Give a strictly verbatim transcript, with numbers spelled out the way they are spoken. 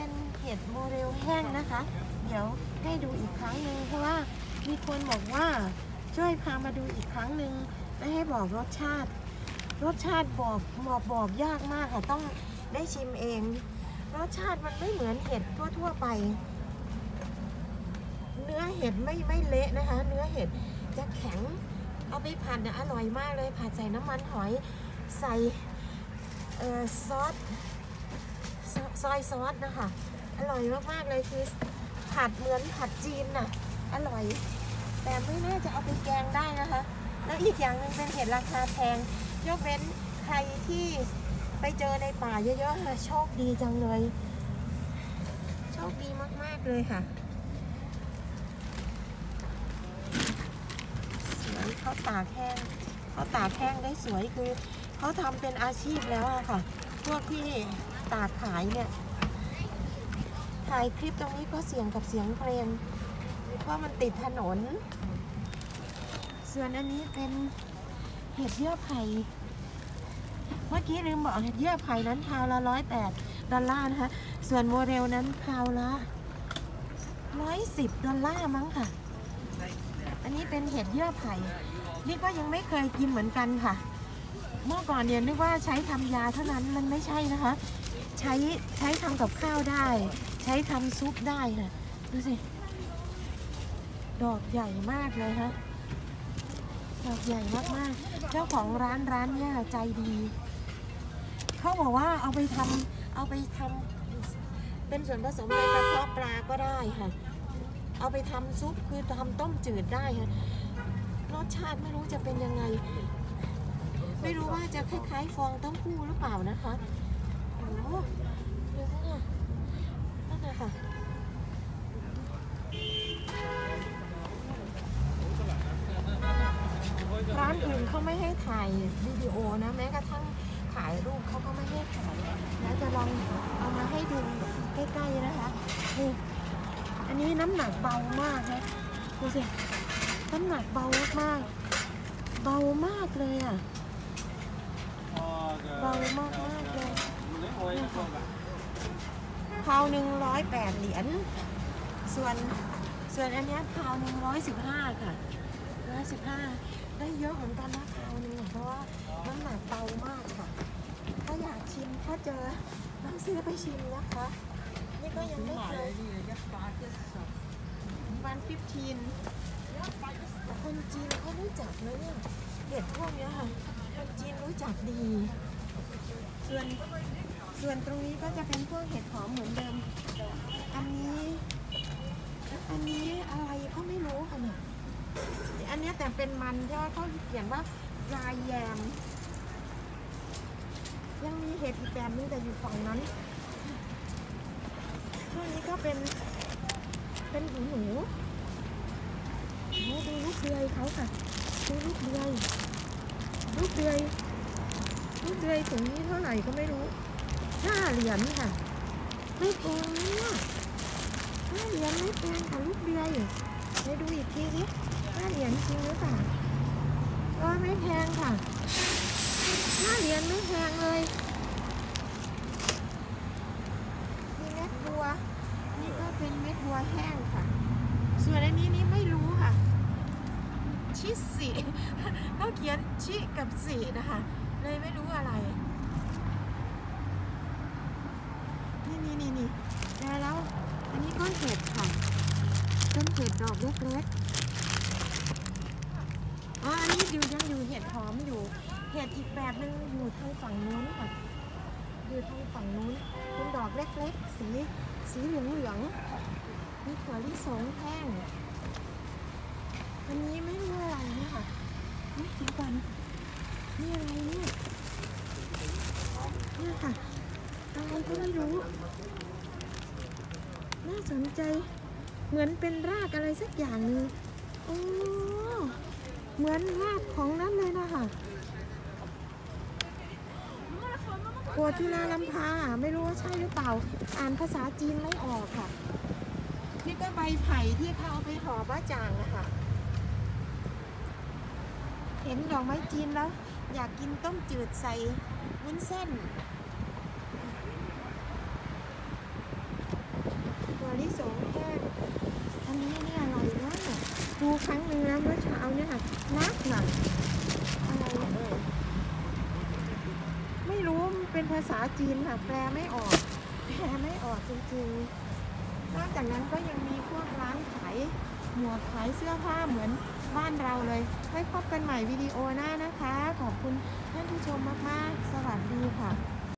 เป็นเห็ดโมเรลแห้งนะคะเดี๋ยวให้ดูอีกครั้งหนึ่งเพราะว่ามีคนบอกว่าช่วยพามาดูอีกครั้งหนึ่งและให้บอกรสชาติรสชาติบอกบอกบอกยากมากค่ะต้องได้ชิมเองรสชาติมันไม่เหมือนเห็ดทั่วๆไปเนื้อเห็ดไม่ไม่เละนะคะเนื้อเห็ดจะแข็งเอาไปผัดเนี่ยอร่อยมากเลยผัดใส่น้ำมันหอยใส่เอ่อซอสซอยซอสนะคะอร่อยมากๆเลยคือผัดเหมือนผัดจีนน่ะอร่อยแต่ไม่น่าจะเอาไปแกงได้นะคะแล้วอีกอย่างหนึ่งเป็นเห็ดราคาแพงยกเว้นใครที่ไปเจอในป่าเยอะๆโชคดีจังเลยโชคดีมากๆเลยค่ะสวยเขาตากแห้งเขาตากแห้งได้สวยคือเขาทำเป็นอาชีพแล้วอะค่ะพวกที่ตากขายเนี่ยถ่ายคลิปตรงนี้ก็เสียงกับเสียงเพลงเพราะมันติดถนนส่วนอันนี้เป็นเห็ดเยื่อไผ่เมื่อกี้ลืมบอกเห็ดเยื่อไผ่นั้นพาวละร้อยแปดดอลลาร์นะคะส่วนโมเรลนั้นพาวละร้อยสิบดอลลาร์มั้งค่ะอันนี้เป็นเห็ดเยื่อไผ่นี่ก็ยังไม่เคยกินเหมือนกันค่ะเมื่อก่อนเนี่ยนึกว่าใช้ทำยาเท่านั้นมันไม่ใช่นะคะใช้ใช้ทำกับข้าวได้ใช้ทำซุปได้ค่ะดูสิดอกใหญ่มากเลยฮะดอกใหญ่มากๆเจ้าของร้านร้านเนี่ยใจดีเขาบอกว่าเอาไปทำเอาไปทำเป็นส่วนผสมในกระเพาะปลาก็ได้ค่ะเอาไปทำซุปคือทำต้มจืดได้ค่ะรสชาติไม่รู้จะเป็นยังไงไม่รู้ว่าจะคล้ายๆฟองเต้าหู้หรือเปล่านะคะโอ้ดูสิค่ะนั่นน่ะค่ะร้านอื่นเขาไม่ให้ถ่ายวิดีโอนะแม้กระทั่งถ่ายรูปเขาก็ไม่ให้ถ่ายแล้วจะลองเอามาให้ดูใกล้ๆนะคะนี่อันนี้น้ำหนักเบามากนะดูสิน้ำหนักเบามากๆเบามากเลยอ่ะเบามากมากเลยพาวหนึ่งร้อยแปดเหรียญส่วนส่วนอันนี้พาวหนึ่งร้อยสิบห้าค่ะร้อยสิบห้าได้เยอะเหมือนกันนะพาวหนึ่งเพราะว่าน้ำหนักเบามากค่ะถ้าอยากชิมถ้าเจอต้องซื้อไปชิมนะคะนี่ก็ยังไม่เคยวันฟิฟทีนคนจีนเขารู้จักนะเนี่ยเห็ดพวกนี้ค่ะคนจีนรู้จักดีส่วนส่วนตรงนี้ก็จะเป็นพวกเห็ดหอมเหมือนเดิมอันนี้อันนี้อะไรก็ไม่รู้ค่ะเนี่ยอันนี้แต่เป็นมันที่เขาเขียนว่าลายแยมยังมีเห็ดอีกแบบนึงแต่อยู่ฝั่งนั้นช่วงนี้ก็เป็นเป็นหนูหนูดูลูกเดือยเขาค่ะดูลูกเดือยลูกเดือยลูกเดือยถุงนี้เท่าไหร่ก็ไม่รู้ห้าเหรียญค่ะไม่แพงเนี่ยห้าเหรียญไม่แพงค่ะลูกเดือยไปดูอีกทีสิห้าเหรียญจริงหรือเปล่าก็ไม่แพงค่ะห้าเหรียญไม่แพงเลยมีเม็ดบัวนี่ก็เป็นเม็ดบัวแห้งค่ะส่วนอันนี้นี่ไม่รู้ค่ะชิสิเขาเขียนชิกับสีนะคะเลยไม่รู้อะไรนี่นี่นี่นี่ได้แล้วอันนี้ก็เห็ดค่ะเป็นเห็ดดอกเล็กๆอ๋ออันนี้อยู่ยังอยู่เห็ดหอมอยู่เห็ดอีกแบบนึงอยู่ทางฝั่งนู้นค่ะอยู่ทางฝั่งนู้นเป็นดอกเล็กๆสีสีเหลืองๆมีถั่วลิสงแห้งอันนี้ไม่รู้อะไรนะคะนี่ดูกันนี่อะไรเนี่ยนี่ค่ะอะไรก็ไม่รู้น่าสนใจเหมือนเป็นรากอะไรสักอย่างนึงโอ้เหมือนรากของนั้นเลยนะคะโกจุฬาลัมพาไม่รู้ว่าใช่หรือเปล่าอ่านภาษาจีนไม่ออกค่ะนี่ก็ใบไผ่ที่เขาเอาไปห่อบ้าจ่างอะค่ะเห็นดอกไม้จีนแล้วอยากกินต้มจืดใส่วุ้นเส้นสองแท่งอันนี้นี่อะไรวะดูครั้งหนึ่งแล้วเมื่อเช้าเนี่ยค่ะนักหนักอะไรเอ่ยไม่รู้มันเป็นภาษาจีนค่ะแปลไม่ออกแปลไม่ออกจริงๆนอกจากนั้นก็ยังมีพวกร้านขายหมวกขายเสื้อผ้าเหมือนบ้านเราเลยไว้พบกันใหม่วิดีโอหน้านะคะขอบคุณท่านผู้ชมมากๆสวัสดีค่ะ